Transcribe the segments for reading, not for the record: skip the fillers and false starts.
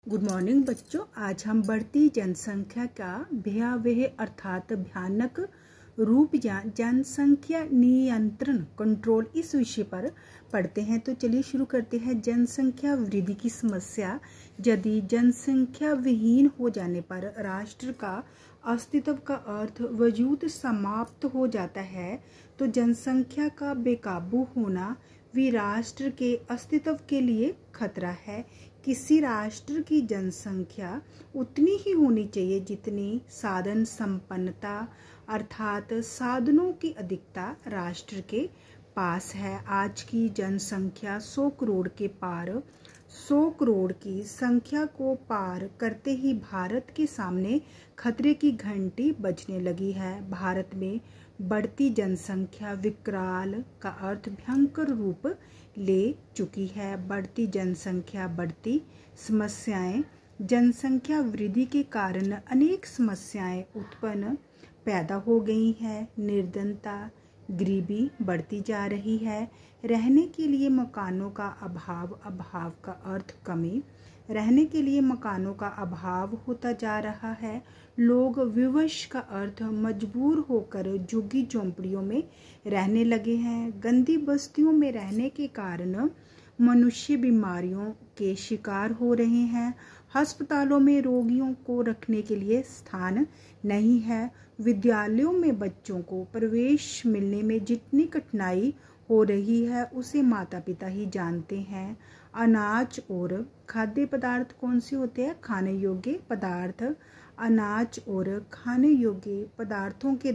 Good morning बच्चों। आज हम बढ़ती जनसंख्या का भयावह अर्थात भयानक रूप या जनसंख्या नियंत्रण कंट्रोल इस विषय पर पढ़ते हैं। तो चलिए शुरू करते हैं। जनसंख्या वृद्धि की समस्या। यदि जनसंख्या विहीन हो जाने पर राष्ट्र का अस्तित्व का अर्थ वजूद समाप्त हो जाता है, तो जनसंख्या का बेकाबू होना भी राष्ट्र के अस्तित्व के लिए खतरा है। किसी राष्ट्र की जनसंख्या उतनी ही होनी चाहिए जितनी साधन संपन्नता अर्थात साधनों की अधिकता राष्ट्र के पास है। आज की जनसंख्या 100 करोड़ के पार 100 करोड़ की संख्या को पार करते ही भारत के सामने खतरे की घंटी बजने लगी है। भारत में बढ़ती जनसंख्या विकराल का अर्थ भयंकर रूप ले चुकी है। बढ़ती जनसंख्या, बढ़ती समस्याएं। जनसंख्या वृद्धि के कारण अनेक समस्याएं उत्पन्न पैदा हो गई हैं। निर्धनता, गरीबी बढ़ती जा रही है। रहने के लिए मकानों का अभाव, अभाव का अर्थ कमी, रहने के लिए मकानों का अभाव होता जा रहा है। लोग विवश का अर्थ मजबूर होकर झुग्गी झोंपड़ियों में रहने लगे हैं। गंदी बस्तियों में रहने के कारण मनुष्य बीमारियों के शिकार हो रहे हैं। अस्पतालों में रोगियों को रखने के लिए स्थान नहीं है। विद्यालयों में बच्चों को प्रवेश मिलने में जितनी कठिनाई हो रही है उसे माता पिता ही जानते हैं। अनाज और खाद्य पदार्थ कौन से होते हैं? खाने योग्य पदार्थ। अनाज और खाने योग्य पदार्थों के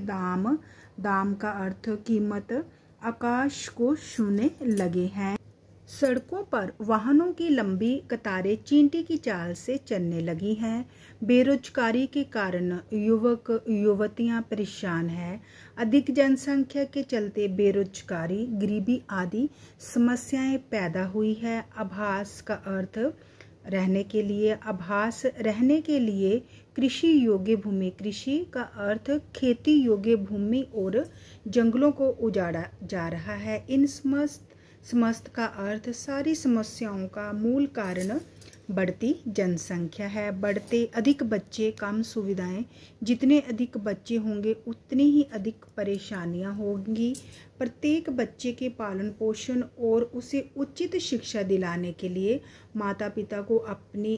दाम का अर्थ कीमत आकाश को छूने लगे हैं। सड़कों पर वाहनों की लंबी कतारें चींटी की चाल से चलने लगी हैं। बेरोजगारी के कारण युवक युवतियां परेशान हैं। अधिक जनसंख्या के चलते बेरोजगारी, गरीबी आदि समस्याएं पैदा हुई है। आवास का अर्थ रहने के लिए, आवास रहने के लिए कृषि योग्य भूमि, कृषि का अर्थ खेती योग्य भूमि और जंगलों को उजाड़ा जा रहा है। इन समस्त का अर्थ सारी समस्याओं का मूल कारण बढ़ती जनसंख्या है। बढ़ते अधिक बच्चे, कम सुविधाएं। जितने अधिक बच्चे होंगे उतनी ही अधिक परेशानियां होंगी। प्रत्येक बच्चे के पालन पोषण और उसे उचित शिक्षा दिलाने के लिए माता पिता को अपनी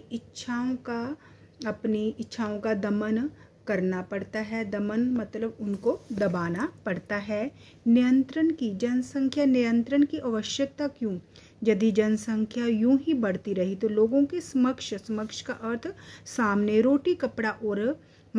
इच्छाओं का दमन करना पड़ता है। दमन मतलब उनको दबाना पड़ता है। जनसंख्या नियंत्रण की आवश्यकता क्यों? यदि जनसंख्या यूं ही बढ़ती रही तो लोगों के समक्ष का अर्थ सामने रोटी कपड़ा और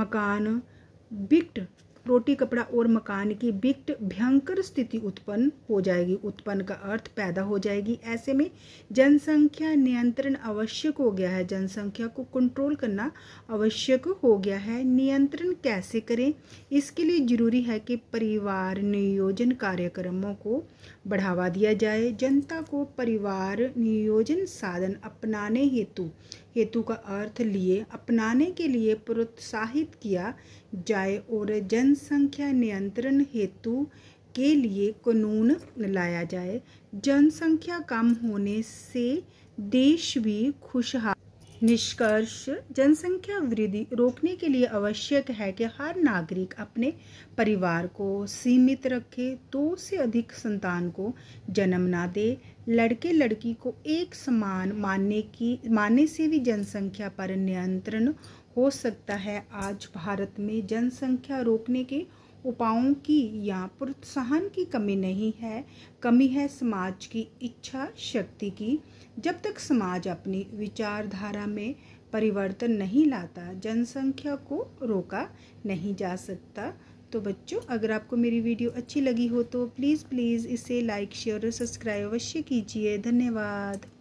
मकान की बिकट भयंकर स्थिति उत्पन्न हो जाएगी। उत्पन्न का अर्थ पैदा हो जाएगी। ऐसे में जनसंख्या नियंत्रण आवश्यक हो गया है। जनसंख्या को कंट्रोल करना आवश्यक हो गया है। नियंत्रण कैसे करें? इसके लिए जरूरी है कि परिवार नियोजन कार्यक्रमों को बढ़ावा दिया जाए। जनता को परिवार नियोजन साधन अपनाने हेतु का अर्थ लिए अपनाने के लिए प्रोत्साहित किया जाए और जनसंख्या नियंत्रण हेतु के लिए कानून लाया जाए। जनसंख्या कम होने से देश भी खुशहाल। निष्कर्ष, जनसंख्या वृद्धि रोकने के लिए आवश्यक है कि हर नागरिक अपने परिवार को सीमित रखे, 2 से अधिक संतान को जन्म ना दे। लड़के लड़की को एक समान मानने से भी जनसंख्या पर नियंत्रण हो सकता है। आज भारत में जनसंख्या रोकने के उपायों की या प्रोत्साहन की कमी नहीं है, कमी है समाज की इच्छा शक्ति की। जब तक समाज अपनी विचारधारा में परिवर्तन नहीं लाता, जनसंख्या को रोका नहीं जा सकता। तो बच्चों, अगर आपको मेरी वीडियो अच्छी लगी हो तो प्लीज़ इसे लाइक, शेयर और सब्सक्राइब अवश्य कीजिए। धन्यवाद।